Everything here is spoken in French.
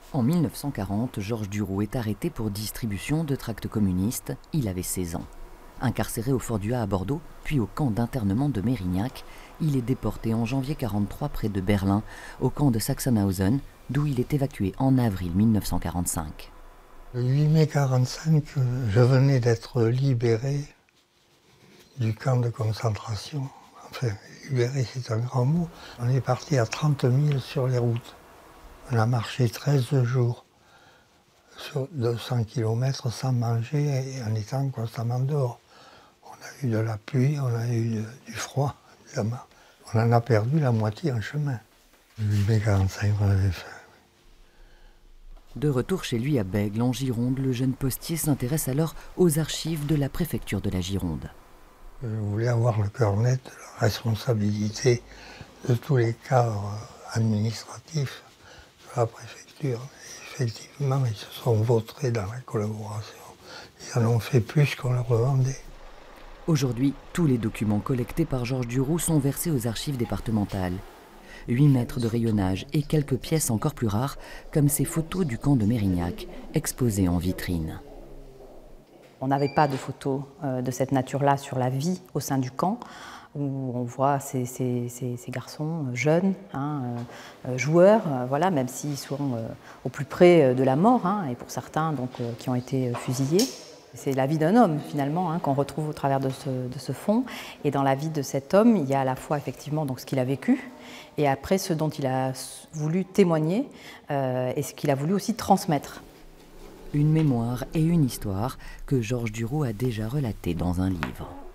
En 1940, Georges Duroux est arrêté pour distribution de tracts communistes. Il avait 16 ans. Incarcéré au Fort du Ha à Bordeaux, puis au camp d'internement de Mérignac, il est déporté en janvier 1943 près de Berlin, au camp de Sachsenhausen, d'où il est évacué en avril 1945. Le 8 mai 1945, je venais d'être libéré du camp de concentration. Enfin, libéré, c'est un grand mot. On est parti à 30 000 sur les routes. On a marché 13 jours sur 200 km sans manger et en étant constamment dehors. On a eu de la pluie, on a eu du froid, on en a perdu la moitié en chemin. Le 8 mai 1945, on avait fait. De retour chez lui à Bègle, en Gironde, le jeune postier s'intéresse alors aux archives de la préfecture de la Gironde. Je voulais avoir le cœur net de la responsabilité de tous les cas administratifs de la préfecture. Et effectivement, ils se sont vautrés dans la collaboration. Ils en ont fait plus qu'on leur demandait. Aujourd'hui, tous les documents collectés par Georges Duroux sont versés aux archives départementales. 8 mètres de rayonnage et quelques pièces encore plus rares, comme ces photos du camp de Mérignac, exposées en vitrine. On n'avait pas de photos de cette nature-là sur la vie au sein du camp, où on voit ces garçons jeunes, joueurs, voilà, même s'ils sont au plus près de la mort, et pour certains donc, qui ont été fusillés. C'est la vie d'un homme, finalement, qu'on retrouve au travers de ce fond. Et dans la vie de cet homme, il y a à la fois, effectivement, donc, ce qu'il a vécu, et après ce dont il a voulu témoigner, et ce qu'il a voulu aussi transmettre. Une mémoire et une histoire que Georges Duroux a déjà relatée dans un livre.